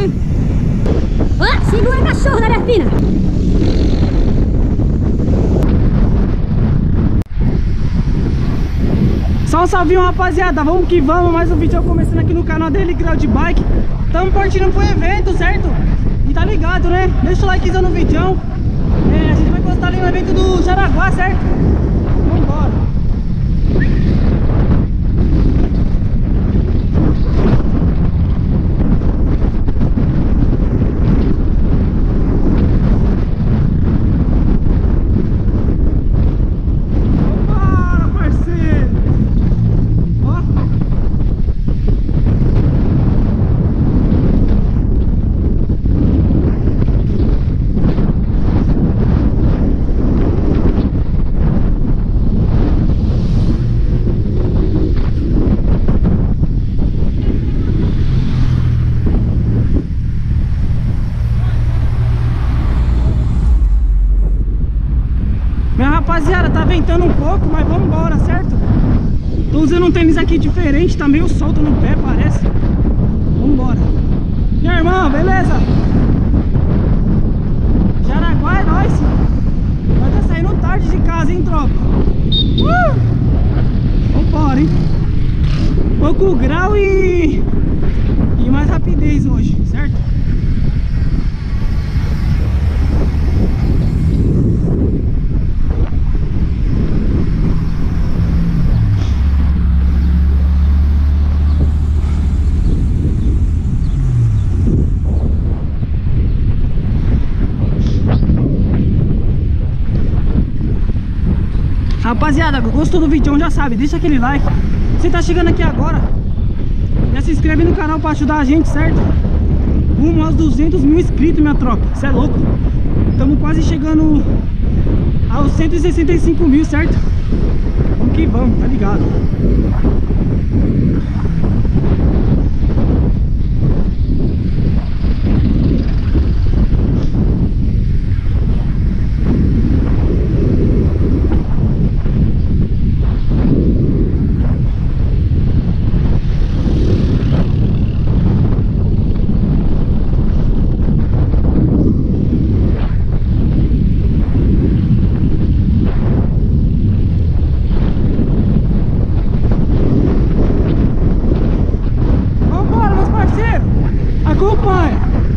hein? Ó, segura cachorro da minha filha. Só um salvinho, rapaziada, vamos que vamos, mais um vídeo começando aqui no canal dele, Grau de Bike. Tamo partindo pro evento, certo? E tá ligado, né? Deixa o likezão no vídeo. A gente vai postar ali no evento do Jaraguá, certo? Vambora. Rapaziada, tá ventando um pouco, mas vamos embora, certo? Tô usando um tênis aqui diferente, tá meio solto no pé, parece. Vamos embora. E aí, irmão, beleza? Jaraguá é nóis. Vai tá saindo tarde de casa, hein, tropa? Vambora, hein? Pouco grau e mais rapidez hoje, certo? Rapaziada, gostou do vídeo, já sabe, deixa aquele like. Você tá chegando aqui agora, já se inscreve no canal pra ajudar a gente, certo? Rumo aos 200 mil inscritos, minha tropa. Você é louco? Estamos quase chegando aos 165 mil, certo? Vamos que vamos, tá ligado? Acompanha.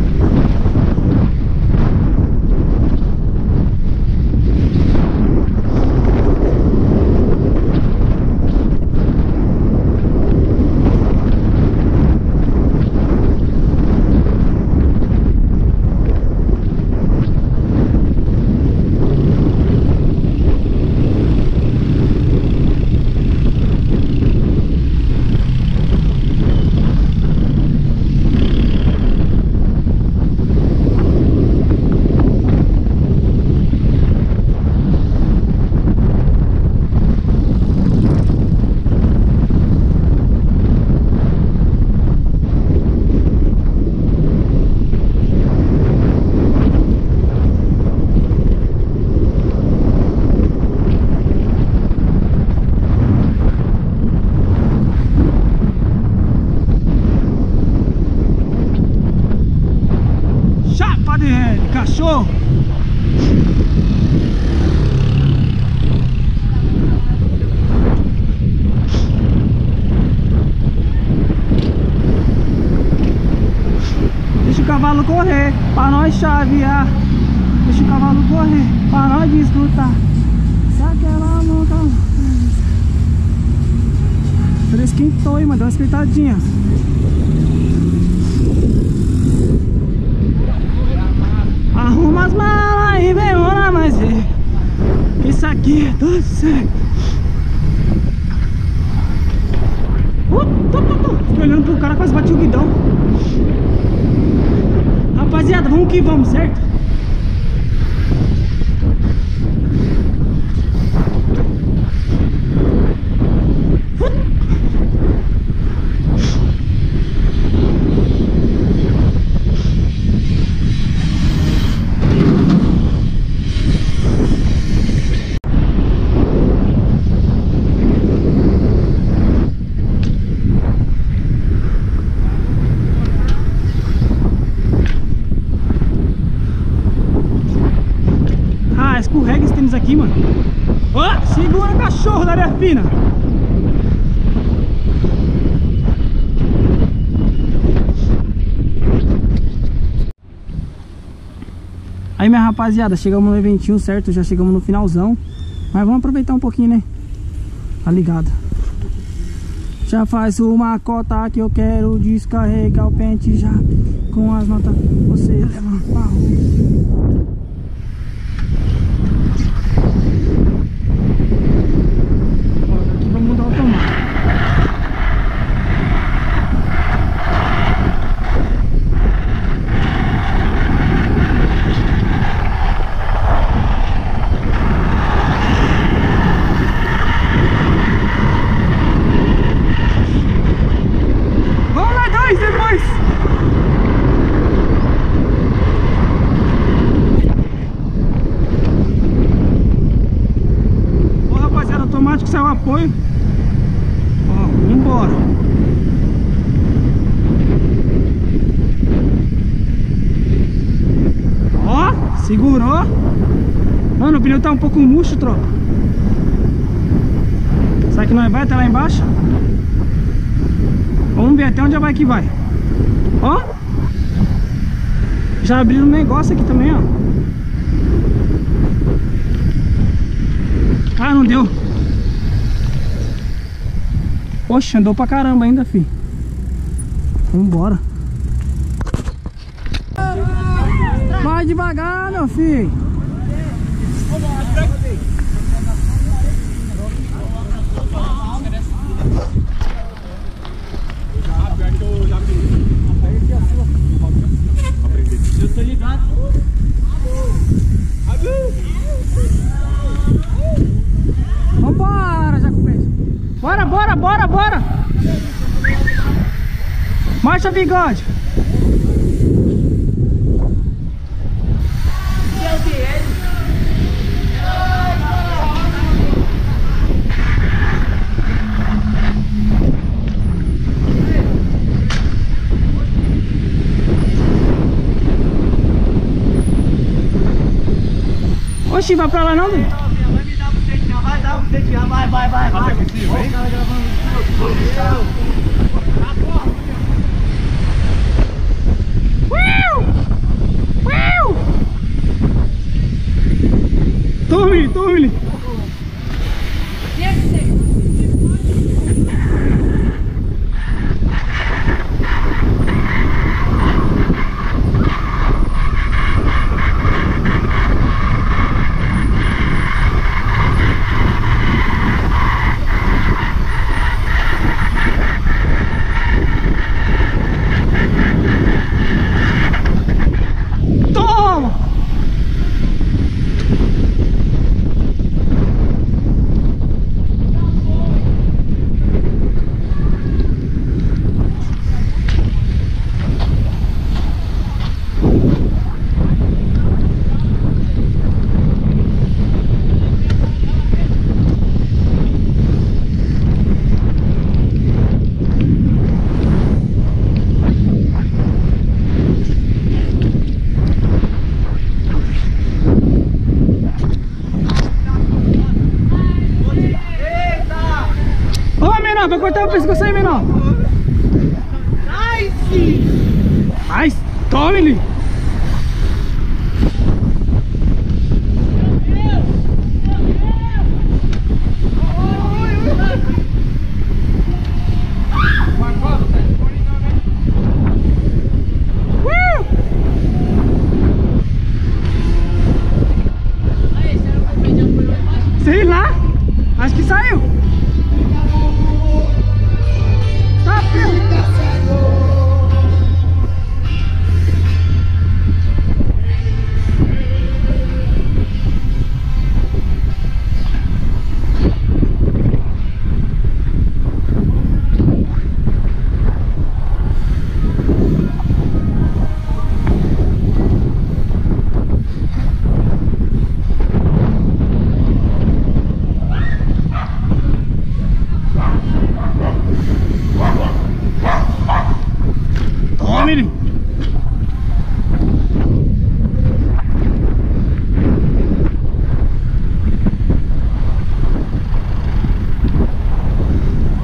Cachorro! Deixa o cavalo correr pra nós chavear. Deixa o cavalo correr pra nós desfrutar. Se aquela monta fresquinho tô aí, mano, dá uma espeitadinha. Arruma as malas e vem lá mais ver. Que isso aqui é tudo certo. Fiquei olhando pro cara, quase bati o guidão. Rapaziada, vamos que vamos, certo? escorrega esse tênis aqui, mano. Ó, segura cachorro da areia fina. Aí, minha rapaziada, chegamos no eventinho, certo? Já chegamos no finalzão. Mas vamos aproveitar um pouquinho, né? Tá ligado? Já faz uma cota que eu quero descarregar o pente já. Com as notas você leva pra rua. Aqui vamos mudar o automático. Automático saiu o apoio. Ó, vambora. Ó, segurou. Mano, o pneu tá um pouco murcho, tropa. Será que nós vai até lá embaixo? Vamos ver até onde vai que vai. Ó, já abriram um negócio aqui também, ó. Ah, não deu. Poxa, andou pra caramba ainda, fi. Vambora. Vai devagar, meu filho. Eu tô ligado. Vambora, Jacopete. Bora, bora, bora, bora. Marcha, bigode. Oxi, vai pra lá não, Dudu? Vai dar um jeito, vai. Vai possível, hein? Tome. Vai cortar o pescoço aí, menor. Nice! Tome-lhe!